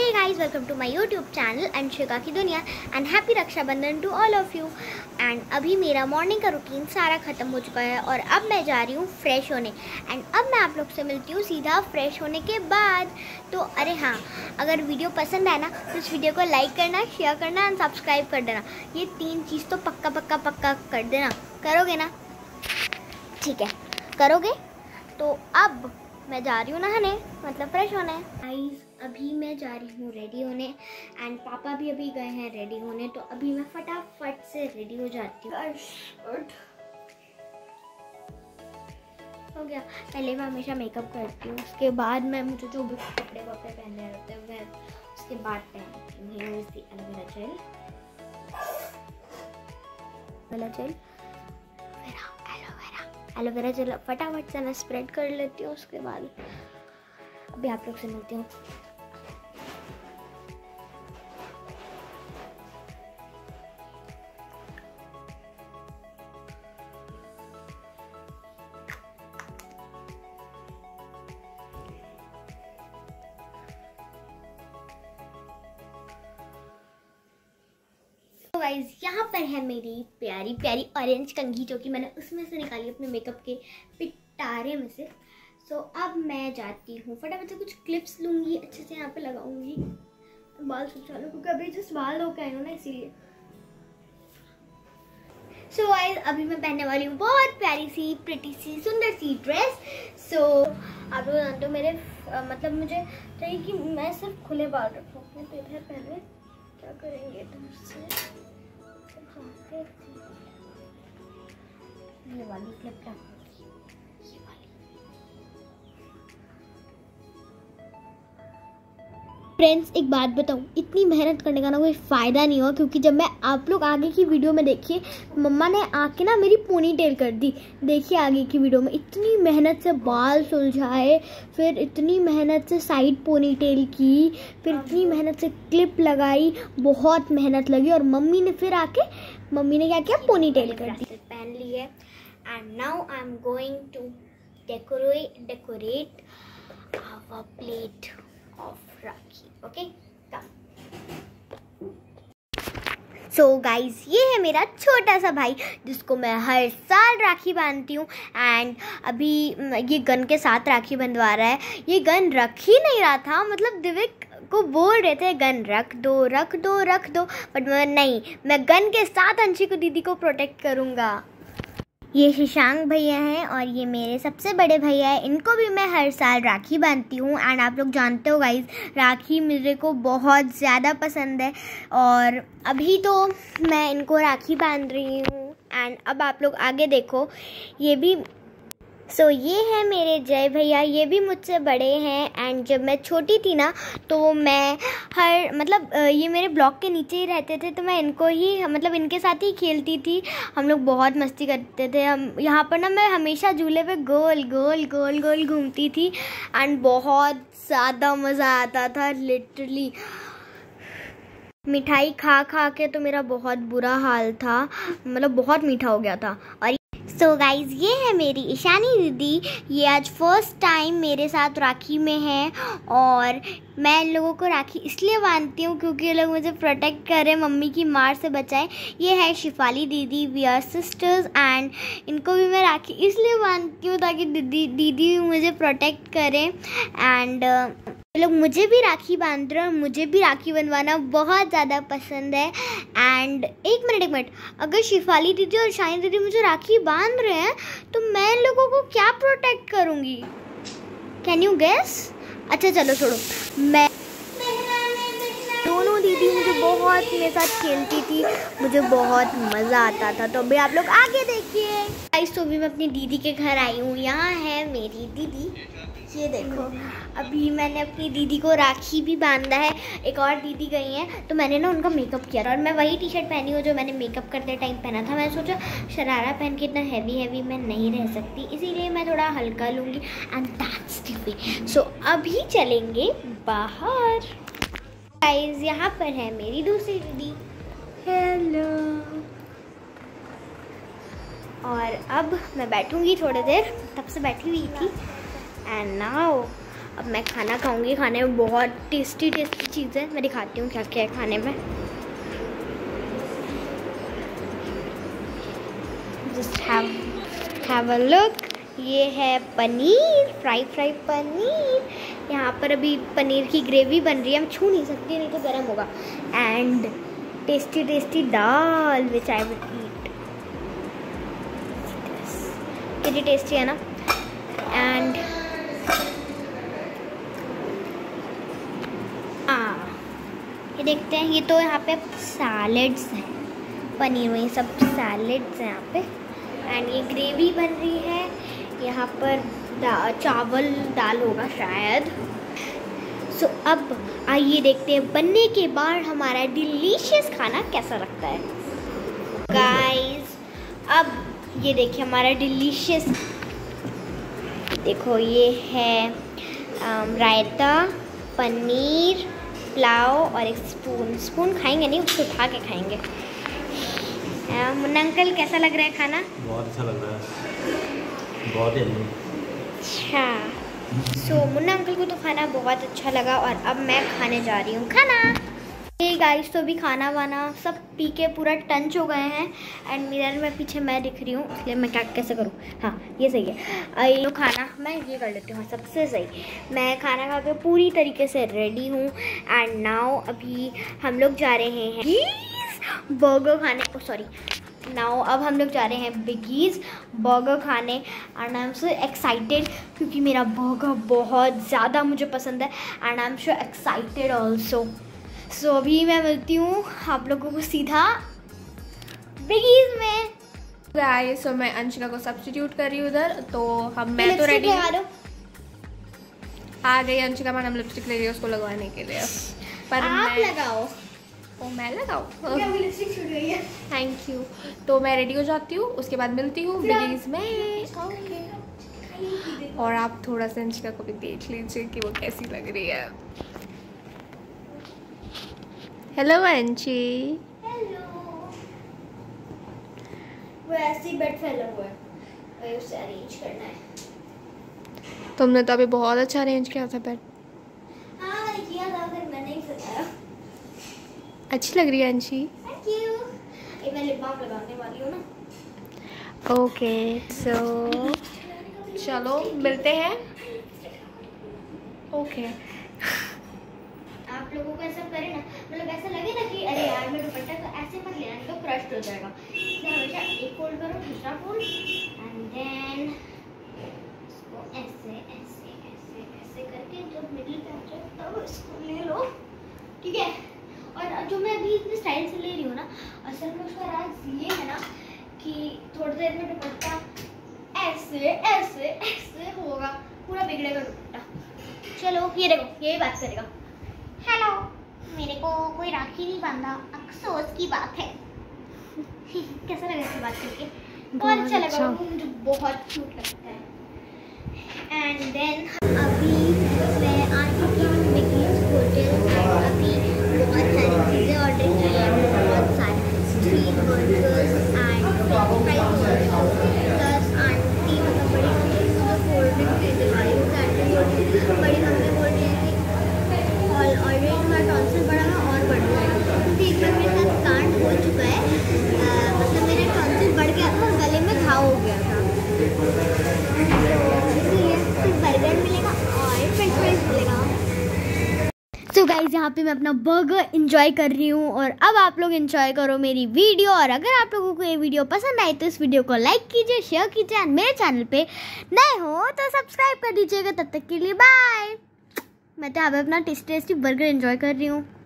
Hey guys, welcome to my YouTube channel Anshika की दुनिया and happy Rakshabandhan to all of you. And अभी मेरा morning का रूटीन सारा ख़त्म हो चुका है और अब मैं जा रही हूँ फ्रेश होने। एंड अब मैं आप लोग से मिलती हूँ सीधा फ्रेश होने के बाद। तो अरे हाँ, अगर वीडियो पसंद आए ना तो इस वीडियो को लाइक करना, शेयर करना एंड सब्सक्राइब कर देना। ये 3 चीज़ तो पक्का कर देना। करोगे ना? ठीक है, करोगे। तो अब मैं जा रही हूँ नहाने, मतलब फ्रेश होने। गाइस, अभी मैं जा रही हूँ रेडी होने एंड पापा भी अभी गए हैं रेडी होने। तो अभी मैं फटाफट से रेडी हो जाती हूँ। हो गया। पहले मैं हमेशा मेकअप करती हूँ, उसके बाद मैं मुझे जो भी कपड़े वपड़े पहनने रहते हैं वह उसके बाद पहनती हूँ। एलोवेरा जेल फटाफट से मैं स्प्रेड कर लेती हूँ। उसके बाद अभी आप लोग से मिलती हूँ। तो गाइस, यहाँ पर है मेरी प्यारी प्यारी ऑरेंज कंघी, जो कि मैंने उसमें से निकाली अपने मेकअप के पिटारे में से। सो अब मैं जाती हूँ, फटाफट से कुछ क्लिप्स लूँगी, अच्छे से यहाँ पे लगाऊंगी, बाल सुखा लूँ क्योंकि अभी जस्ट बाल धो के आई हूँ ना, इसीलिए। सो गाइस, अभी मैं पहनने वाली हूँ बहुत प्यारी सी, प्रिटी सी, सुंदर सी ड्रेस। सो आप लोग जानते हो मेरे मतलब मुझे चाहिए कि मैं सिर्फ खुले बाल रखूँ अपने। तो इधर पहले क्या करेंगे, इधर से ये वाली क्लिप लगाऊंगी, ये वाली। फ्रेंड्स, एक बात बताऊं, इतनी मेहनत करने का ना कोई फ़ायदा नहीं हुआ, क्योंकि जब मैं आप लोग आगे की वीडियो में देखिए, मम्मा ने आके ना मेरी पोनी टेल कर दी। देखिए आगे की वीडियो में इतनी मेहनत से बाल सुलझाए, फिर इतनी मेहनत से साइड पोनी टेल की, फिर इतनी मेहनत से क्लिप लगाई, बहुत मेहनत लगी। और मम्मी ने फिर आके क्या किया, पोनी टेल कर दी। पहन ली है and now I am going to decorate our plate of rakhi. Okay, so guys, ये है मेरा छोटा सा भाई जिसको मैं हर साल राखी बांधती हूँ। एंड अभी ये गन के साथ राखी बंधवा रहा है। ये गन रख ही नहीं रहा था, मतलब दिव्यक को बोल रहे थे गन रख दो, बट नहीं, मैं गन के साथ अंशिका दीदी को प्रोटेक्ट करूँगा। ये शशांक भैया हैं और ये मेरे सबसे बड़े भैया हैं। इनको भी मैं हर साल राखी बांधती हूँ। एंड आप लोग जानते हो गाइस, राखी मेरे को बहुत ज़्यादा पसंद है और अभी तो मैं इनको राखी बांध रही हूँ। एंड अब आप लोग आगे देखो, ये भी ये है मेरे जय भैया, ये भी मुझसे बड़े हैं। एंड जब मैं छोटी थी ना, तो मैं ये मेरे ब्लॉक के नीचे ही रहते थे, तो मैं इनको ही इनके साथ ही खेलती थी। हम लोग बहुत मस्ती करते थे। हम यहाँ पर ना, मैं हमेशा झूले पे गोल गोल घूमती थी एंड बहुत ज़्यादा मज़ा आता था। लिटरली मिठाई खा के तो मेरा बहुत बुरा हाल था, बहुत मीठा हो गया था। और सो गाइज़, ये है मेरी ईशानी दीदी। ये आज फर्स्ट टाइम मेरे साथ राखी में है और मैं इन लोगों को राखी इसलिए बांधती हूँ क्योंकि ये लोग मुझे प्रोटेक्ट करें, मम्मी की मार से बचाएं। ये है शिफाली दीदी, वी आर सिस्टर्स। एंड इनको भी मैं राखी इसलिए बांधती हूँ ताकि दीदी भी मुझे प्रोटेक्ट करें। एंड लोग मुझे भी राखी बांध रहे हैं और मुझे भी राखी बनवाना बहुत ज़्यादा पसंद है। एंड एक मिनट, अगर शिफाली दीदी और शाइन दीदी मुझे राखी बांध रहे हैं तो मैं इन लोगों को क्या प्रोटेक्ट करूँगी? Can you guess? अच्छा चलो छोड़ो, मैं दोनों दीदी मुझे बहुत मेरे साथ खेलती थी, मुझे बहुत मज़ा आता था। तो अभी आप लोग आगे देखिए। गाइस, तो भी मैं अपनी दीदी के घर आई हूँ। यहाँ है मेरी दीदी, ये देखो। अभी मैंने अपनी दीदी को राखी भी बांधा है। एक और दीदी गई हैं तो मैंने ना उनका मेकअप किया था और मैं वही टी शर्ट पहनी हूँ जो मैंने मेकअप करते टाइम पहना था। मैंने सोचा शरारा पहन के इतना हैवी मैं नहीं रह सकती, इसीलिए मैं थोड़ा हल्का लूँगी and that's the way. So अभी चलेंगे बाहर। गाइस, यहाँ पर है मेरी दूसरी दीदी। हेलो। और अब मैं बैठूँगी थोड़ी देर, तब से बैठी हुई थी। एंड नाउ अब मैं खाना खाऊंगी। खाने में बहुत टेस्टी टेस्टी चीज़ है, मैं दिखाती हूँ क्या क्या है खाने में। Just have a look. ये है पनीर, फ्राई पनीर। यहाँ पर अभी पनीर की ग्रेवी बन रही है, मैं छू नहीं सकती नहीं तो गर्म होगा। And tasty tasty dal which I would eat. कितनी टेस्टी है ना। एंड ये देखते हैं, ये तो यहाँ पे सैलेड्स हैं, पनीर में सब सैलेड्स हैं यहाँ पे। एंड ये ग्रेवी बन रही है, यहाँ पर चावल दाल होगा शायद। सो अब आइए देखते हैं बनने के बाद हमारा डिलीशियस खाना कैसा लगता है। गाइस अब ये देखिए हमारा डिलीशियस, देखो ये है रायता, पनीर, पुलाव और एक स्पून खाएंगे नहीं, उसको उठा के खाएंगे। मुन्ना अंकल कैसा लग रहा है खाना? बहुत अच्छा लग रहा है, बहुत ही अच्छा। सो मुन्ना अंकल को तो खाना बहुत अच्छा लगा और अब मैं खाने जा रही हूँ खाना। ये गाइस तो अभी खाना वाना सब पी के पूरा टंच हो गए हैं। एंड मिरर में पीछे मैं दिख रही हूँ, इसलिए मैं क्या कैसे करूँ। हाँ ये सही है। ये खाना मैं ये कर लेती हूँ सबसे सही। मैं खाना खा के पूरी तरीके से रेडी हूँ। एंड नाउ अभी हम लोग जा रहे हैं बर्गर खाने। सॉरी नाउ अब हम लोग जा रहे हैं बिगीज़ बर्गर खाने। And I am so excited क्योंकि मेरा बर्गर बहुत ज़्यादा मुझे पसंद है। And I am so excited also. So अभी मैं मिलती हूँ आप लोगों को सीधा बिगीज़ में। गाइस सो मैं अंशिका को सब्स्टिट्यूट कर रही हूँ उधर, तो मैं तो रेडी आ गई। अंशिका मैडम लिपस्टिक ले रही है उसको लगवाने के लिए, पर आप लगाओ। ओ मैं लगाऊँ? लिपस्टिक छूट गई है। Thank you. तो मैं रेडी हो जाती हूँ, उसके बाद मिलती हूँ बिगीज़ में। ओके। और आप थोड़ा सा अंशिका को भी देख लीजिए कि वो कैसी लग रही है। हेलो अंशी। हेलो। वो ऐसे ही बेड फैला हुआ है, उसे अरेंज करना है। तुमने तो अभी बहुत अच्छा अरेंज किया था बेड। हाँ मैंने किया था, फिर मैंने ही सजाया। अच्छी लग रही है अंशी। Thank you. ये मैं लिप बाम लगाने वाली हूँ ना। ओके सो चलो मिलते हैं। ओके आप लोगों को ऐसा करे ना, मतलब ऐसा लगे ना कि अरे यार मैं दुपट्टा, तो ऐसे मत लेना, तो क्रश हो जाएगा। इसलिए हमेशा एक फोल्ड करो, दूसरा फोल्ड एंड देन इसको ऐसे ऐसे ऐसे ऐसे करके जब मिडिल पे आ जाए तब इसको ले लो, ठीक है। और जो मैं अभी इतने स्टाइल से ले रही हूँ ना, असल में उसका राज ये है ना कि थोड़ी देर में दुपट्टा ऐसे ऐसे ऐसे होगा, पूरा बिगड़ेगा दुपट्टा। चलो ये देखो यही बात करेगा। हेलो, मेरे को कोई राखी नहीं बांधा, अफसोस की बात है। कैसा लगा इससे बात करके? बहुत अच्छा लगा, मुझे बहुत क्यूट लगता है। एंड देन अभी मैं आ चुकी हूँ बिगीज़ होटल। अभी बहुत सारी चीज़ें ऑर्डर की हैं, बहुत सारे street burgers and French fries plus aunty मतलब बड़ी मम्मी मुझे कोल्ड ड्रिंक दे दिलाई। बड़ी मम्मी बोल रही है कि ऑलरेडी हमारा टॉन्सिल बढ़ा है और बढ़ जाएगा, क्योंकि एक बार मेरे साथ कांड हो चुका है। मतलब मेरा टॉन्सिल बढ़ गया था और गले में घाव हो गया था, तो इसलिए सिर्फ बर्गर मिलेगा और फ्रेंच फ्राइज मिलेगा। सो गाइज यहाँ पे मैं अपना बर्गर इंजॉय कर रही हूँ और अब आप लोग इंजॉय करो मेरी वीडियो। और अगर आप लोगों को ये वीडियो पसंद आई तो इस वीडियो को लाइक कीजिए, शेयर कीजिए। मेरे चैनल पे नए हो तो सब्सक्राइब कर दीजिएगा। तब तक के लिए बाय। मैं तो अब अपना टेस्टी बर्गर एंजॉय कर रही हूँ।